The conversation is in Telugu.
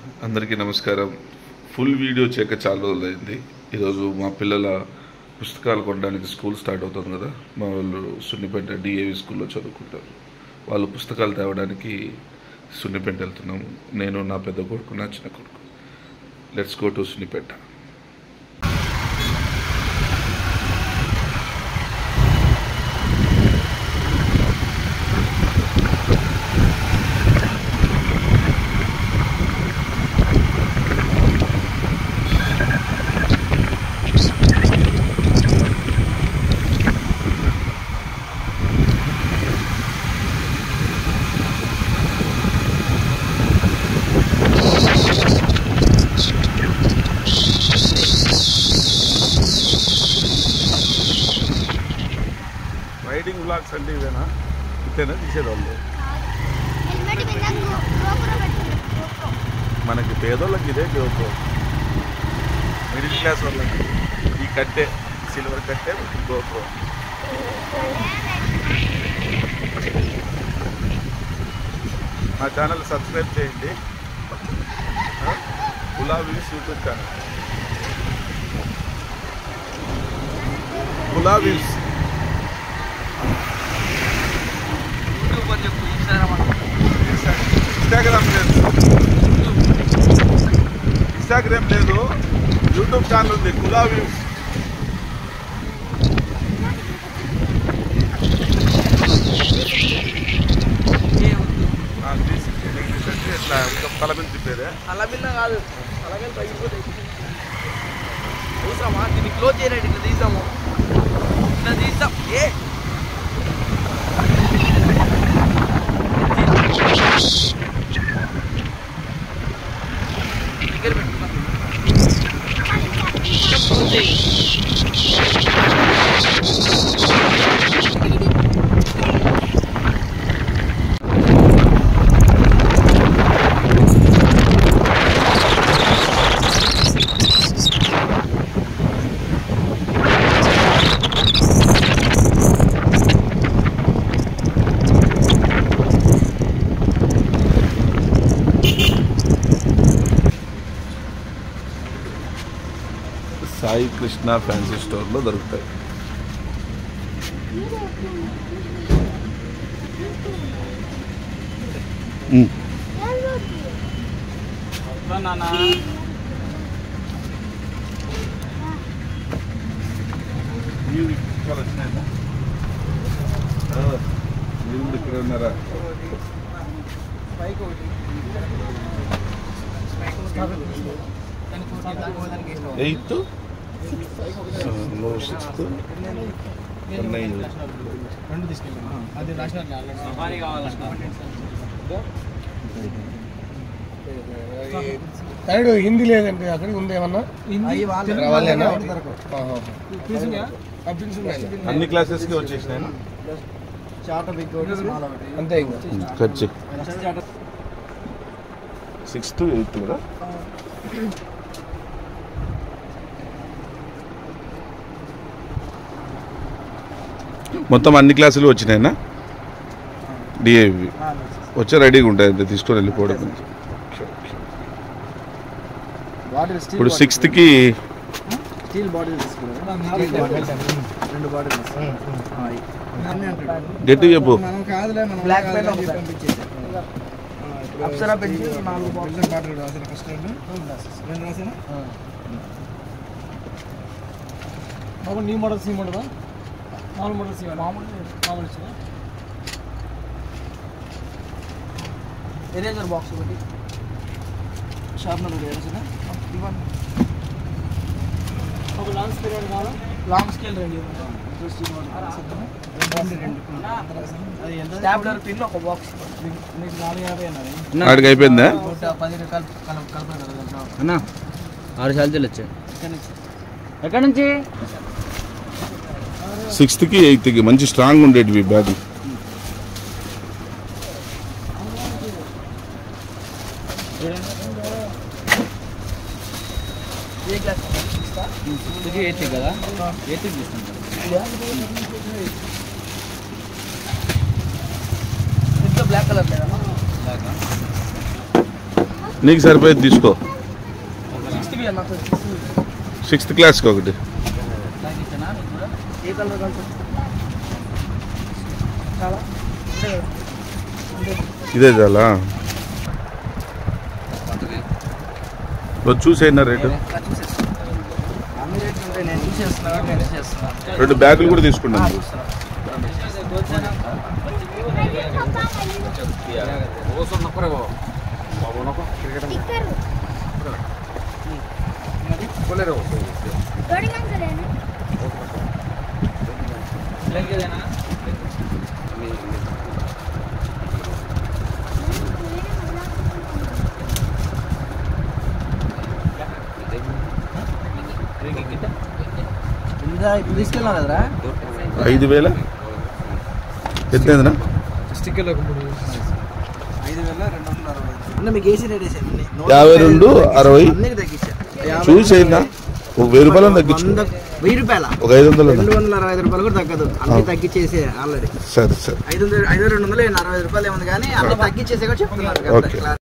అందరికీ నమస్కారం. ఫుల్ వీడియో చేయక చాలా రోజులైంది. ఈరోజు మా పిల్లల పుస్తకాలు కొనడానికి స్కూల్ స్టార్ట్ అవుతుంది కదా. మా వాళ్ళు సున్నిపేట డిఏవి స్కూల్లో చదువుకుంటారు. వాళ్ళు పుస్తకాలు తేవడానికి సున్నిపేట వెళ్తున్నాము. నేను, నా పెద్ద కొడుకు, నా చిన్న కొడుకు. Let's go to Sunnipeta. Riding blogs అంటే ఇవేనా? ఇంతేనా తీసేవాళ్ళు? మనకి పేదోళ్ళకి ఇదే గోప్రో, మిడిల్ క్లాస్ వాళ్ళకి ఈ కట్టే, సిల్వర్ కట్టే గోప్రో. మా ఛానల్ సబ్స్క్రైబ్ చేయండి. Ula views YouTube channel, Ula views. Instagram లేదు, యూట్యూబ్ ఛానల్ ఉంది, కులా వ్యూస్. ఎట్లా తలబిల్ తిప్పేదే? అలబిల్ల కాదు, అలాగే తగ్గిపోతాయి. చూసామా, దీన్ని క్లోజ్ చేయలేదు. ఇట్లా తీసాము, ఇట్లా తీసాం. దగ్గర పెట్టుకున్నా. సాయి కృష్ణ ఫ్యాన్సీ స్టోర్లో దొరుకుతాయి. మీరు ఇక్కడ ఉన్నారా? ఎయిత్, సిక్స్త్, సైడ్ హిందీ లేదండి, అక్కడ ఉంది ఏమన్నా? అన్ని క్లాసెస్కి వచ్చేసినాయి అంతే. ఖర్చు 6th, 8th కదా. మొత్తం అన్ని క్లాసులు వచ్చినాయినా? డిఏవి వచ్చే రెడీగా ఉంటాయి, అంతే తీసుకొని వెళ్ళిపోవడం. ఇప్పుడు 6th గట్టి చెప్పు. అప్సరా పెన్సిల్ 4 బాటిల్ బాబు, న్యూ మోడల్ సి మోడల్, మామూలు మోడల్ సి, మామూలు ఎరేజర్ బాక్స్ ఒకటి, షార్ప్నర్ ఎరేజర్ ఇవ్వండి. ఒక లాంగ్ స్కేల్ కావాలా? Long scale ready. Stapler pin ఒక బాక్స్. మీకు 450 అన్నారు. ఆడికి అయిపోయిందా? 10 రకాలు కలపాలి అన్న. 6 సార్లు వచ్చాయి. ఎక్కడి నుంచి? 6th, 8th మంచి స్ట్రాంగ్ ఉండేటివి బ్యాగ్. ఏ క్లాస్? 8th కదా, 8th తీసుకుంటాను. బ్లాక్ కలర్ లేదా? నీకు సరిపోయేది తీసుకో. 60 వేయాలి నాకు. 6th క్లాస్కి ఒకటి. ఏ కలర్ కావాలి చాలా ఇదే చాలా చూసేనా రేటు. 2 బ్యాగులు కూడా తీసుకున్నాను. తీసుకెళ్ళా కదరా 5,000 ఎంతేందినా? స్టిక్కర్లు 5,260 మీకు ఏసీ రేట్ వేసాను 52 60 అన్నికి తగ్గించా. చూసేనా ఒక 1000 రూపాయలు తగ్గించు. 1000 రూపాయల ఒక 500 265 రూపాయలు కూడా తగ్గదు. అన్ని తగ్గించేసే ఆల్రెడీ సరే సరే 500 260 60 రూపాయలు ఏముంది కానీ అన్ని తగ్గించేసే కూడా చెప్తున్నారు. ఓకే.